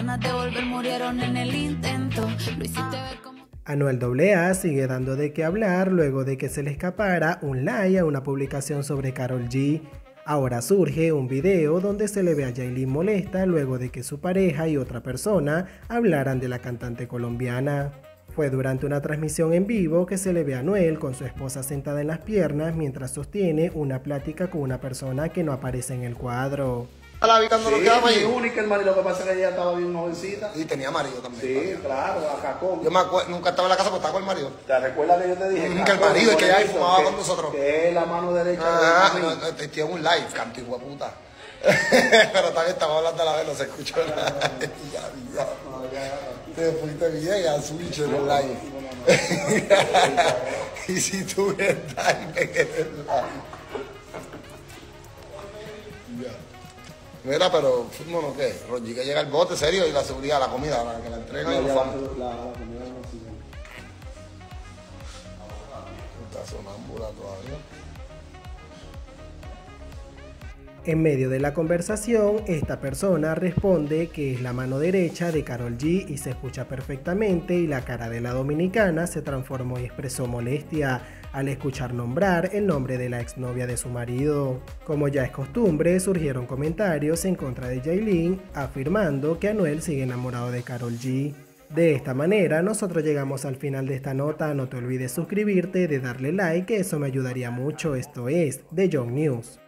ganas de volver murieron en el intento. Lo hiciste ver como... Anuel AA sigue dando de qué hablar luego de que se le escapara un like a una publicación sobre Karol G. Ahora surge un video donde se le ve a Yailin molesta luego de que su pareja y otra persona hablaran de la cantante colombiana. Fue durante una transmisión en vivo que se le ve a Anuel con su esposa sentada en las piernas mientras sostiene una plática con una persona que no aparece en el cuadro. La vi cuando Sí, lo quedaba es ahí. única, hermano, y lo que pasa es que ella estaba bien jovencita. Y tenía marido también. Sí, claro, acá con. Yo me acuerdo, nunca estaba en la casa porque estaba con el marido. ¿Te recuerdas que yo te dije? Que el marido es que ya fumaba con nosotros. Que es la mano derecha Ah, de no, tiene un live, canto hijo de puta. Pero también estamos hablando a la vez, no se escuchó nada. Te fuiste bien a switch en el live. Y si tú estás en el live. Mira, pero no, ¿qué? Roger, que llega el bote, serio, y la seguridad, la comida, la que la entregan y los fans. Está sonámbula todavía. En medio de la conversación, esta persona responde que es la mano derecha de Karol G y se escucha perfectamente y la cara de la dominicana se transformó y expresó molestia al escuchar nombrar el nombre de la exnovia de su marido. Como ya es costumbre, surgieron comentarios en contra de Yailin afirmando que Anuel sigue enamorado de Karol G. De esta manera, nosotros llegamos al final de esta nota. No te olvides suscribirte, de darle like, que eso me ayudaría mucho. Esto es The Young News.